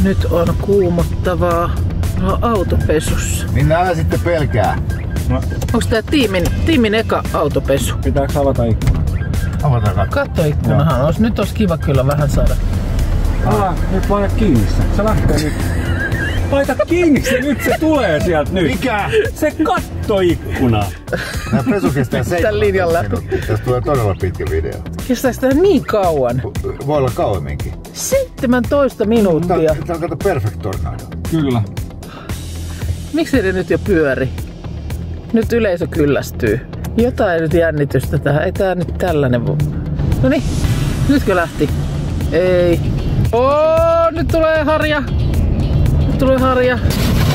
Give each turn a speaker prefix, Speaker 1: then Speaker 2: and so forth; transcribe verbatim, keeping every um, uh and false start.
Speaker 1: Nyt on kuumottavaa. No, autopesussa.
Speaker 2: Minä älä sitten pelkää.
Speaker 3: No.
Speaker 1: Onks tää tiimin, tiimin eka autopesu?
Speaker 3: Pitääks avata ikkuna?
Speaker 2: Avataan katso.
Speaker 1: Kattoikkunahan olisi. Nyt olisi kiva kyllä vähän saada.
Speaker 3: Ah, nyt paina kiinni se. Se lähtee nyt. Laita kiinni se nyt, se tulee sieltä nyt.
Speaker 2: Mikä?
Speaker 3: Se kattoikkuna.
Speaker 2: Nää pesu kestää
Speaker 1: Tän linjan
Speaker 2: seitsemäntoista
Speaker 1: läpi.
Speaker 2: minuuttia. Tästä tulee todella pitkä video.
Speaker 1: Kestääks tää niin kauan?
Speaker 2: Voi olla kauemminkin.
Speaker 1: seitsemäntoista minuuttia.
Speaker 2: Tää, tää on kato Perfect Tornado.
Speaker 3: Kyllä.
Speaker 1: Miksi ne nyt jo pyöri? Nyt yleisö kyllästyy. Jotain nyt jännitystä tähän. Ei tää nyt tällainen voi. Noniin. Nytkö lähti? Ei. Oo, nyt tulee harja. Nyt tulee harja.